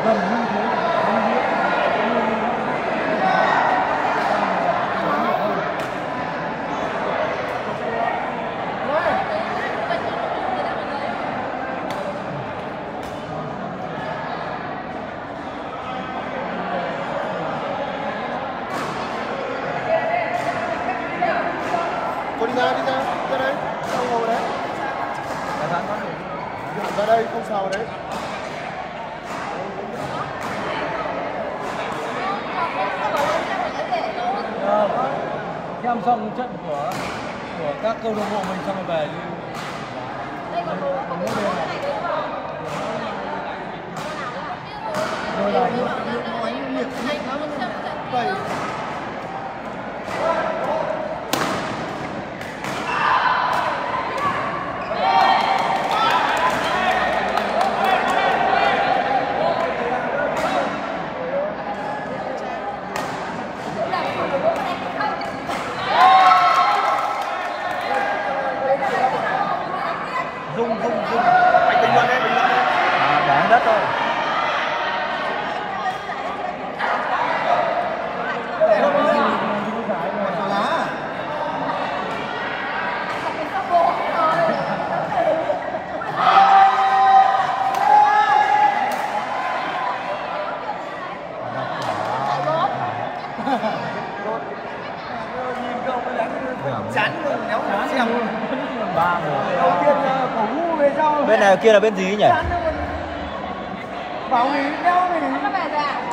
gần như thế. Cô đi ra đây, sao ngồi đấy? Ra đây, không sao đấy. Xem xong trận của các câu lạc bộ mình xong rồi về đi. Đây còn bố có bố này đấy đúng không? Rồi là nhiệt vậy. Dung. Anh bình luận đi. Đáng đất thôi. Chán luôn, néo xem. 3-1. Đầu tiên là cổ vũ về sau. Bên này kia là bên gì nhỉ? Bảo nghỉ đeo nghỉ. Nó về rồi à?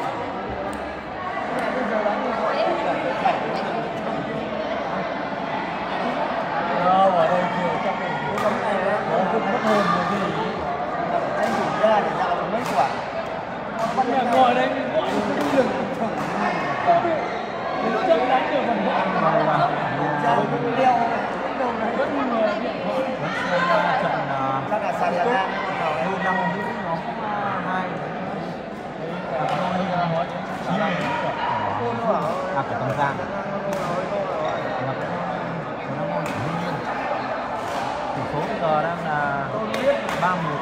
Ở đây nhiều trong này nó cũng mất hồn rồi gì. Anh chủ ra để ra mấy quả. Bạn nhà ngồi đây mình gọi chắc đánh được phần gọi. Ra cũng đeo đâu này Vẫn người điện thoại. Vẫn xem trận chắc là sàn nhà đôi năm nữ nhóm 2 của Tân Giang. Tỷ số bây giờ đang là 3-1.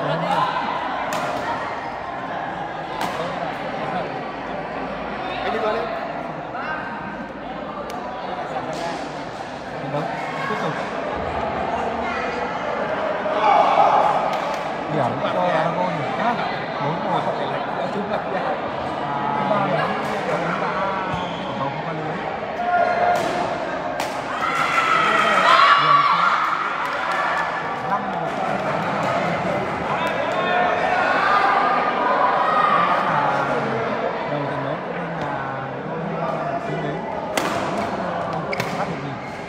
anh đi qua đi. Vâng, tiếp tục. Điểm cho Aragon nhá. 4-1. Không có lưới. Điểm số 5-1. Đầu trận đấu nên là chiến đến bắt được gì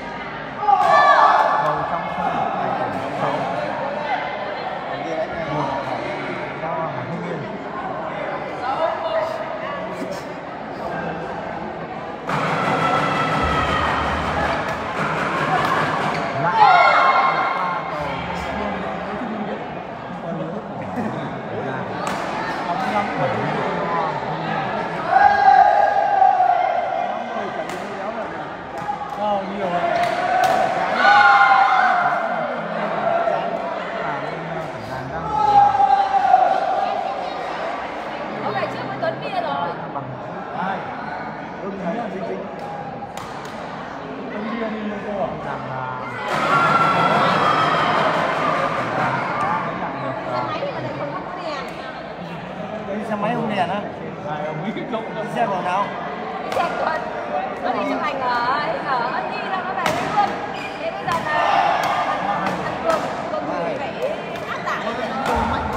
cầu trong sân 6 1 cho Hải Hưng Yên. Nhiều Có ngày trước với Tuấn kia rồi. ai anh đi mua cô à? Xe máy không đèn á? Mấy cái cậu Đi xe của nào? Đi xe Tuấn. Nó đi chụp ảnh ở Ân Nhi đâu, nó về luôn. Thế bây giờ là thằng Cường phải áp tải để nó đồ mạnh.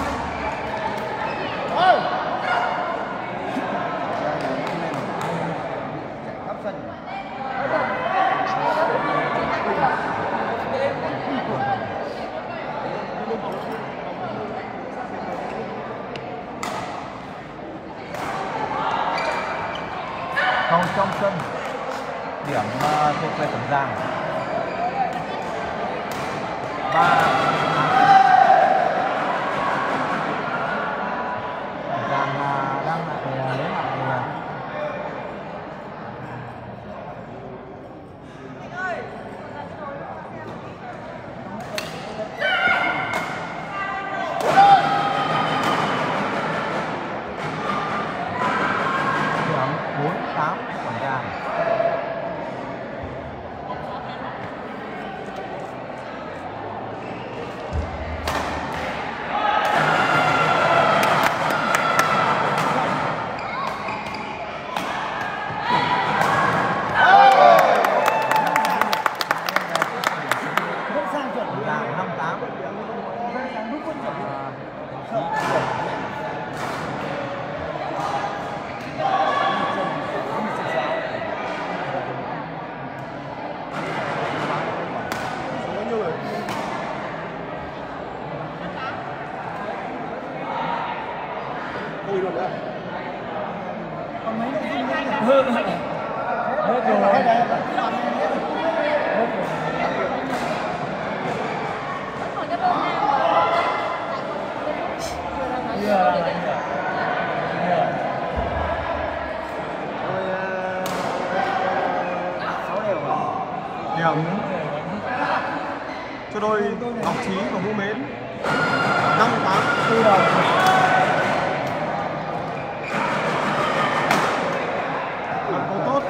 Khắp sân. Cầu trong sân. Điểm thuộc về Tân Giang. 3 Tân Giang đang lại lấy lại gì luôn nữa. Còn mấy nội dung nữa nhỉ? Hết rồi. Hết rồi. Còn cái bên nào Giờ là điểm cho đôi Ngọc Trí và Vũ Mến 58 4 đồng. làm câu tốt.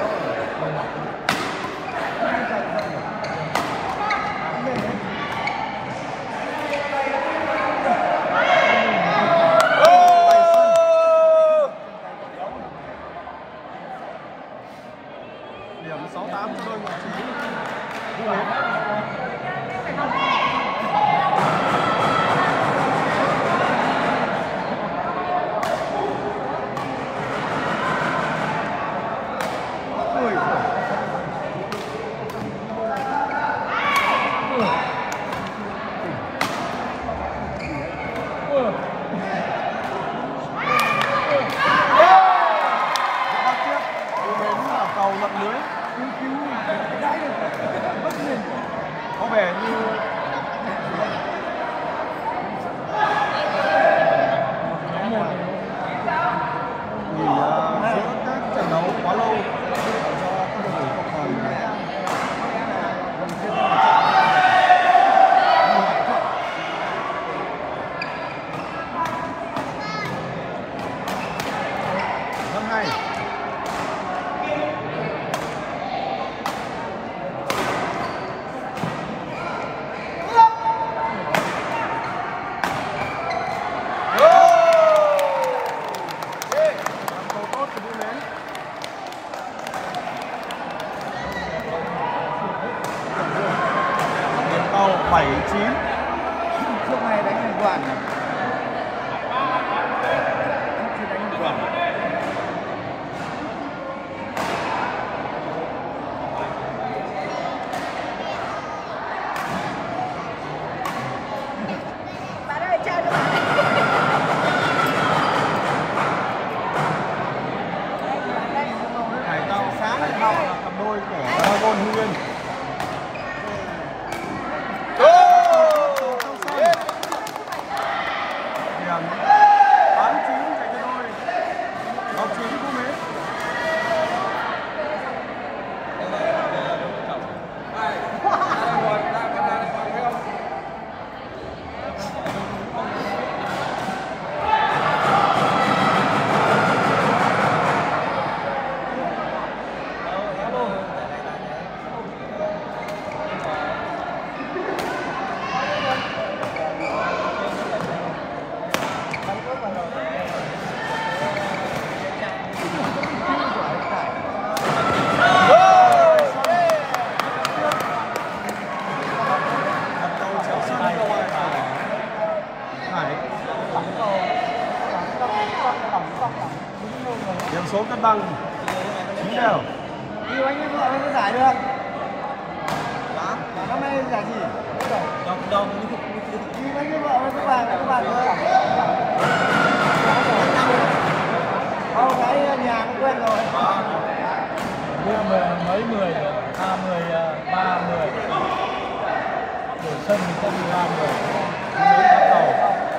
Điểm 68 cho đôi Ngọc Trí Vũ Mến. Cầu lật lưới có vẻ như nghỉ giữa các trận đấu quá lâu do các đội tuyển không còn rất hay. Cầu 79 Trước này đánh thành quản này. Trước đánh thành quản. bạn ơi chào các bạn. Hải Tạo sáng lại học là cặp đôi của Dragon Hưng Yên. Điểm 89 dành cho đôi Ngọc Trí Vũ Mến. Điểm số cân bằng 9 đều. Yêu anh ấy vợ mới giải được. Năm nay giải gì? Đồng. Yêu anh ấy vợ mới các bạn nữa. Không, cái nhà cũng quen rồi. Đưa mấy 10, 30, đổi sân thì sẽ 13 người. Mới bắt đầu.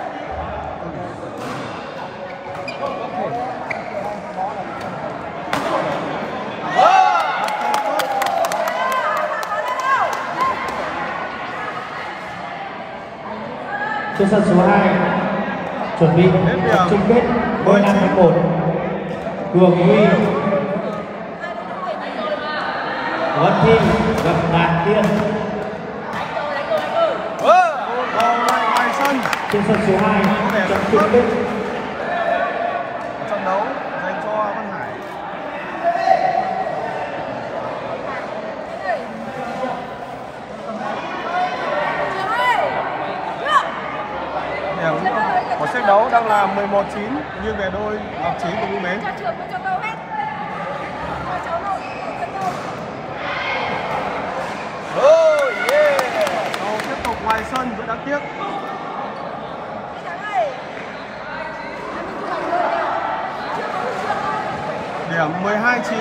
Trên sân số 2 chuẩn bị chung kết 15-11 Cường Huy Văn Thi gặp Đạt Tiên. Ngoài sân Trên sân số 2 trận chung kết trận đấu dành cho Văn Hải. Điểm của set đấu đang là 11-9 nghiêng về đôi Ngọc Trí và Vũ Mến. Cho trường cho câu hết. Cho cháu nội, cho tôi. Oh yeah. Cầu tiếp tục ngoài sân vẫn đáng tiếc. Thắng ơi. Anh mình chụp ảnh luôn đi. điểm 12-9.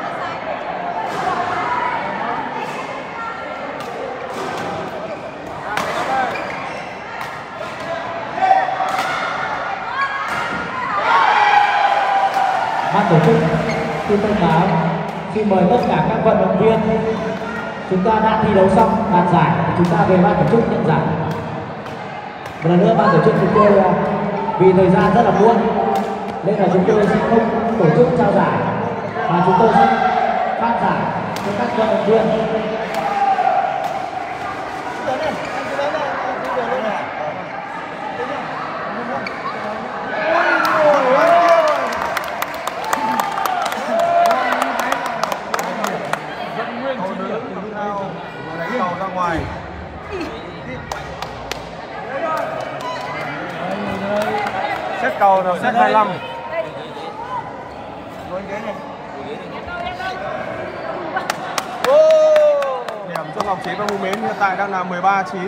Ban tổ chức xin thông báo, xin mời tất cả các vận động viên chúng ta đã thi đấu xong đạt giải, chúng ta về ban tổ chức nhận giải. Một lần nữa ban tổ chức chúng tôi vì thời gian rất là muộn nên là chúng tôi sẽ không tổ chức trao giải mà chúng tôi sẽ phát giải cho các vận động viên. Đánh cầu ra ngoài. Xét cầu là xét 25. Điểm cho Ngọc Trí và Vũ Mến hiện tại đang là 13-9.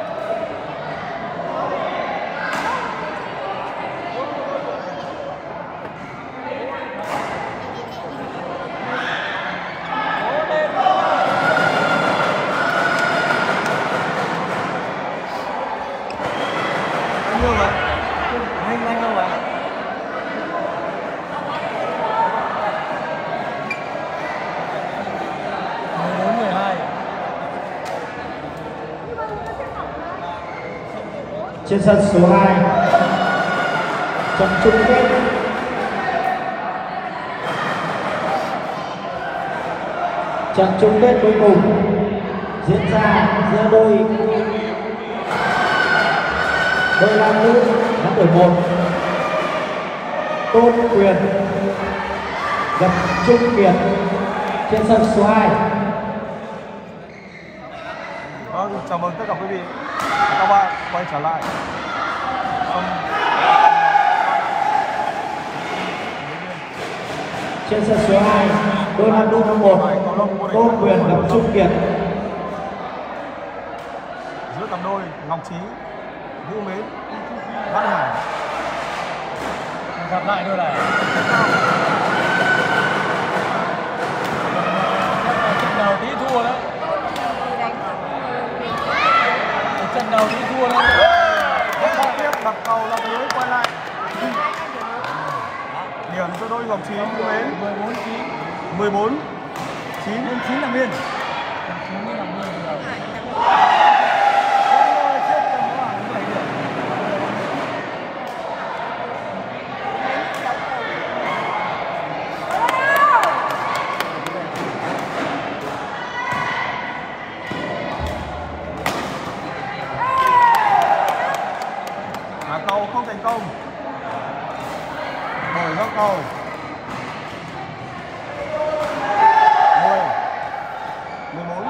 Trên sân số 2 trận chung kết cuối cùng diễn ra giữa đôi nam nữ nhóm đội 1 Tôn Quyền gặp Trung Kiệt trên sân số 2. Vâng, chào mừng tất cả quý vị các bạn quay trở lại. Trên sân số 2 đôi nam nữ nhóm 1 Tôn Quyền gặp Trung Kiệt. Giữa cặp đôi Ngọc Trí, Vũ Mến, Văn Hải. Gặp lại đôi này. Trận đầu tí thua đấy. Trận đầu tí thua đấy. Tiếp đặt cầu lọc lưới quay lại. Điểm cho đôi Ngọc Trí, Vũ Mến 14-9. 14-9 là Miên. Cầu không thành công. Đổi góc cầu. 10 14.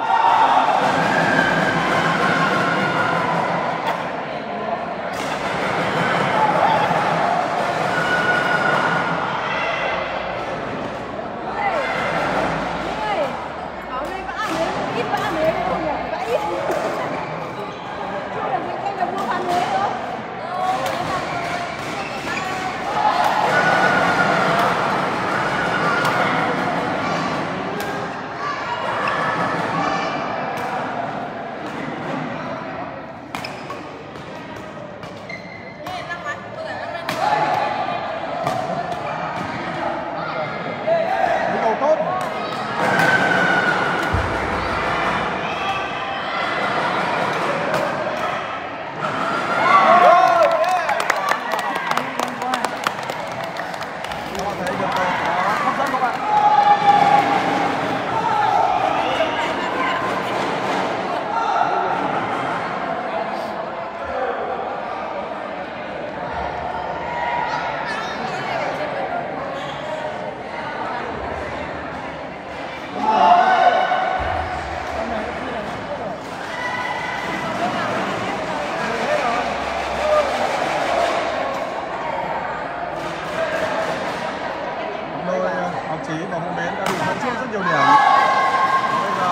Trí và Vũ Mến đã bị dẫn trước rất nhiều điểm. Bây giờ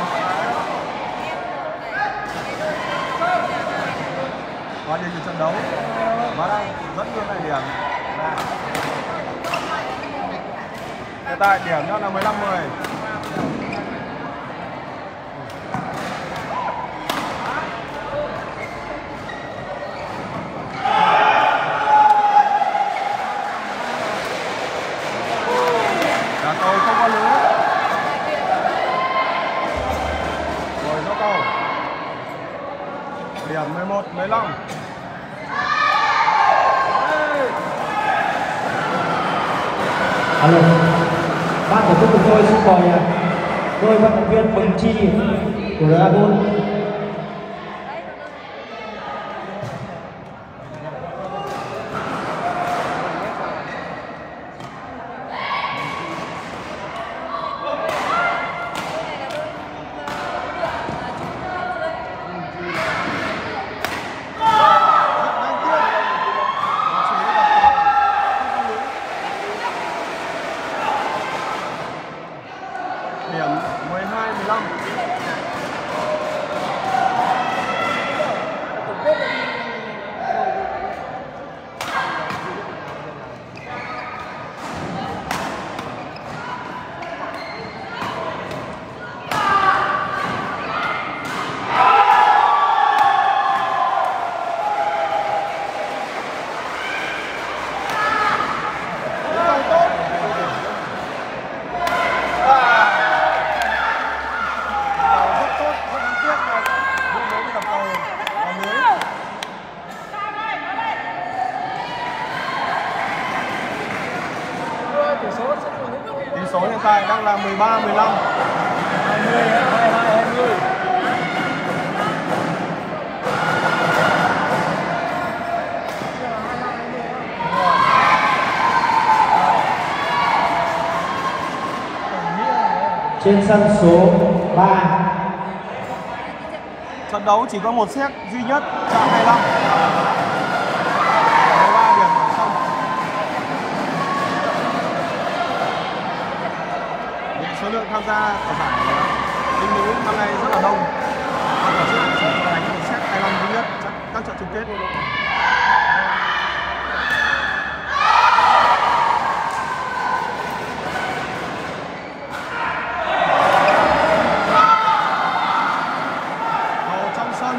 qua đi trận đấu và đang dẫn ngược lại điểm. Hiện tại điểm đang là 15-10. Cả cầu không có lưới. Rồi do cầu. Điểm 11-15. Alo, ban tổ chức của tôi xin mời đôi vận động viên Bình Chi của Dragon. Điểm 12-15. Tỷ số hiện tại đang là 13-15. 20, 22, 20. Trên sân số 3. Trận đấu chỉ có một set duy nhất, chạm 25. 13 điểm ở sân. Số lượng tham gia ở giải Linh nữ năm nay rất là đông. Ban tổ chức chỉ đánh một set 25 duy nhất các trận chung kết. Cầu trong sân.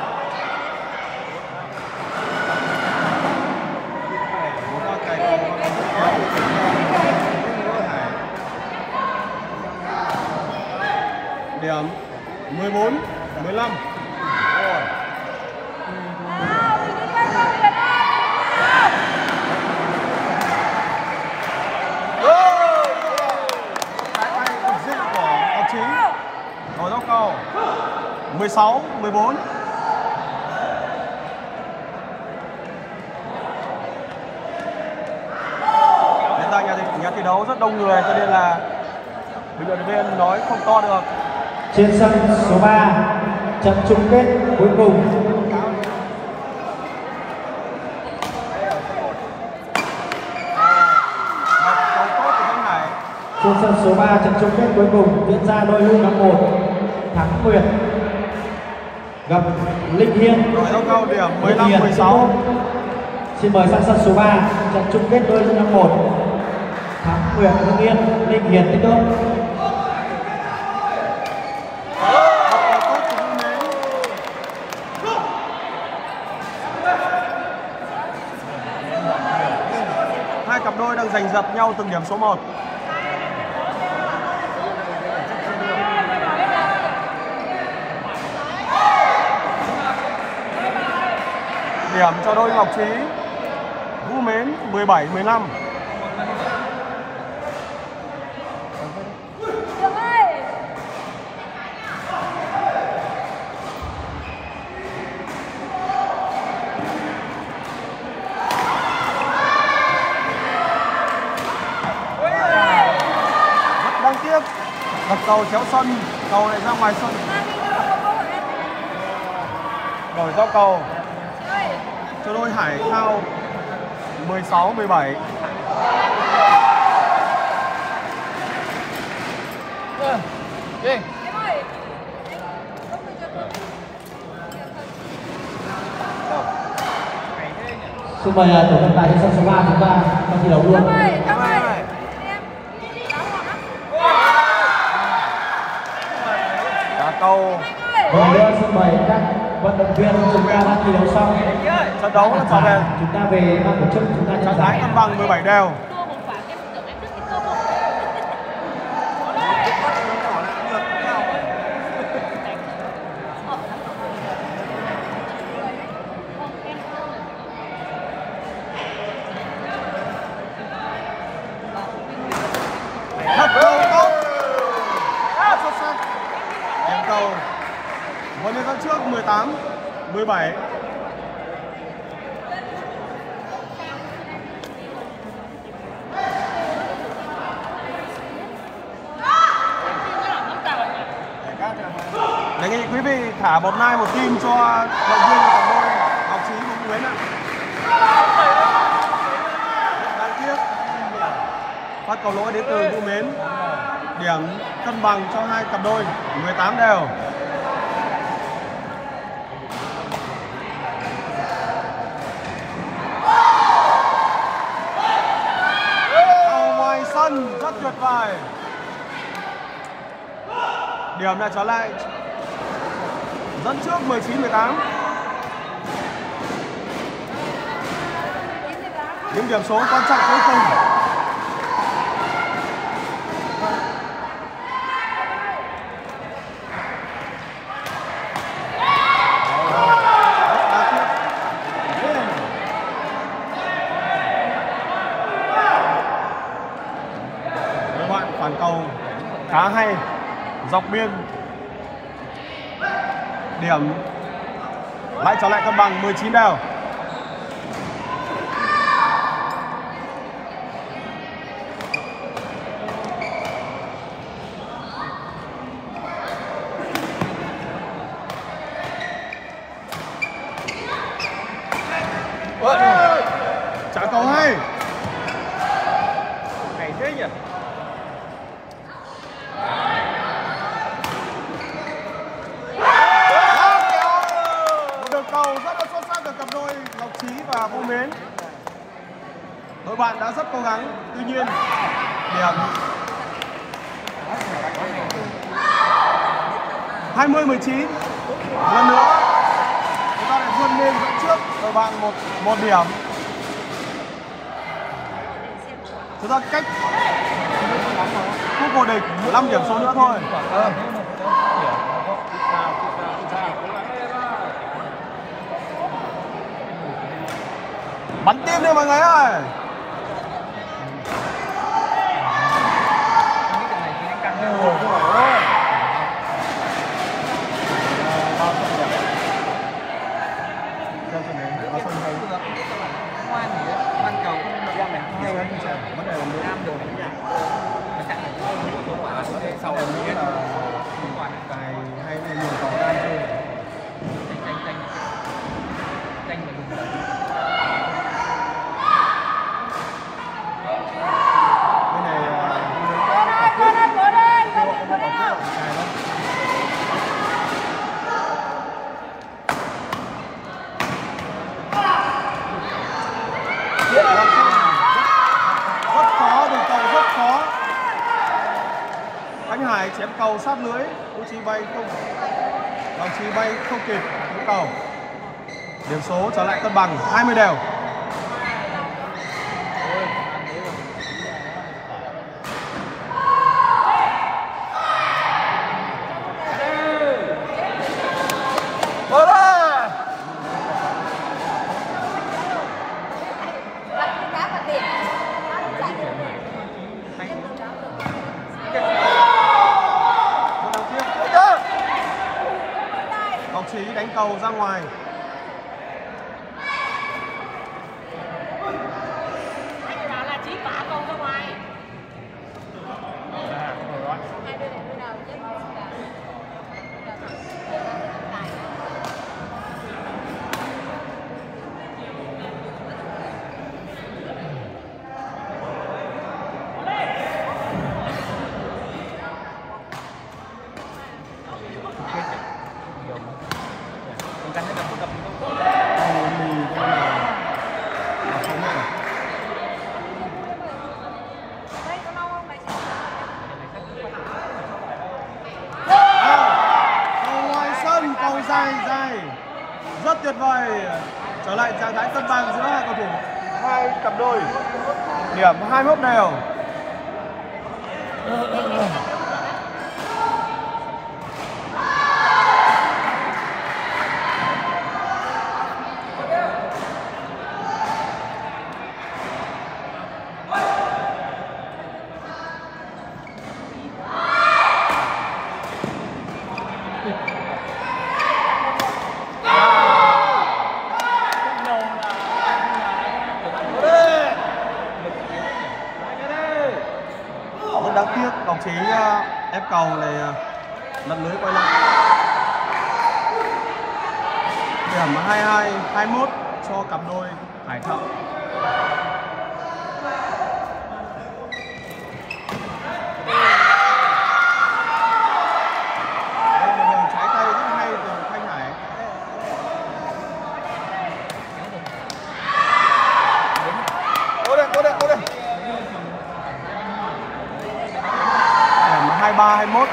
Một pha cày cầu và điểm 14-15. Cái tay cực dịu của Ngọc Trí. Rồi dốc cầu 16-14. Hiện tại nhà thi đấu rất đông người cho nên là bình luận viên nói không to được. Trên sân số 3, trận chung kết cuối cùng. Trên sân số 3, trận chung kết cuối cùng diễn ra đôi lưu năm 1 Thắng Nguyệt gặp Linh Hiên. Rồi dốc cầu điểm 15-16. Xin mời sang sân số 3, trận chung kết đôi lưu năm 1 Thắng Nguyệt Hưng Yên, Linh Hiền tiếp tục. Hai cặp đôi đang giành giật nhau từng điểm số 1. Điểm cho đôi Ngọc Trí, Vũ Mến 17-15. Đáng tiếc, đặt cầu chéo sân, cầu lại ra ngoài sân. Đổi giao cầu cho đôi Hải Thao 16-17. Xin mời tổ trọng tài trên sân số 3 chúng ta thi đấu luôn. cầu. Lần nữa xin mời các vận động viên chúng ta đã thi đấu xong. Trận đấu đã trở về Chúng ta về ban tổ chức chúng ta nhận trạng thái giải. cân bằng 17 đều. Đua một quả em tưởng em đứt cái cơ bụng. Thật cầu tốt. Rất xuất sắc. Điểm cầu vượt lên dẫn trước 18-17. Đề nghị quý vị thả một like một tim cho động viên của cặp đôi Ngọc Trí và Nguyễn ạ. Đáng tiếc phát cầu lỗi đến từ Vũ Mến. Điểm cân bằng cho hai cặp đôi 18 đều. Ở ngoài sân rất tuyệt vời. Điểm đã trở lại dẫn trước 19-18. Những điểm số quan trọng cuối cùng. Các bạn phản cầu khá hay dọc biên. Điểm lại trở lại cân bằng 19 đều. Trả cầu hay. Hay thế nhỉ. Một đường cầu rất là xuất sắc từ cặp đôi Ngọc Trí và Vũ Mến. Đội bạn đã rất cố gắng, tuy nhiên điểm 20-19. Lần nữa chúng ta lại vươn lên dẫn trước đội bạn một điểm. Chúng ta cách cúp vô địch 5 điểm số nữa thôi. Bắn tim đi mọi người ơi. Rất khó, đường cầu rất khó. Khánh Hải chém cầu sát lưới, Vũ Trí bay không, Ngọc Trí bay không kịp cứu cầu. Điểm số trở lại cân bằng 20 đều. Ngọc Trí đánh cầu ra ngoài. Anh bảo là Trí phá cầu ra ngoài. Hai bên này bên nào nhất tuyệt vời. Trở lại trạng thái cân bằng giữa hai cầu thủ, hai cặp đôi. Điểm 21 đều. Rất đáng tiếc, đồng chí ép cầu này lật lưới quay lại. Điểm 22, 21 cho cặp đôi Hải Thượng. Đây là đường trái tay rất hay của Thanh Hải. Cố lên, cố lên, cố lên. Điểm 23, 21.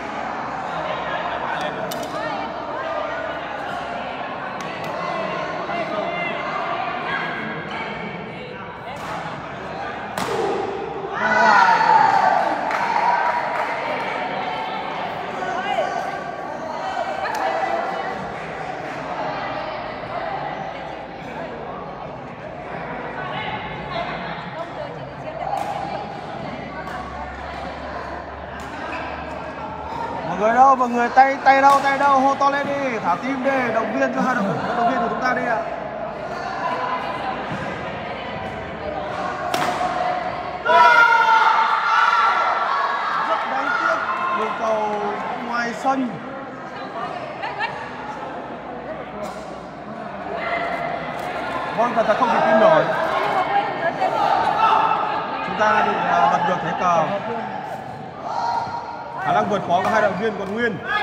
Mọi người tay đâu hô to lên đi, thả tim đi, động viên cho hai động viên của chúng ta đi ạ. Rất đáng tiếc, đường cầu ngoài sân. Vâng, thật không thể tin nổi. Chúng ta bị lật ngược thế cờ. Khả năng vượt khó của hai đội viên còn nguyên.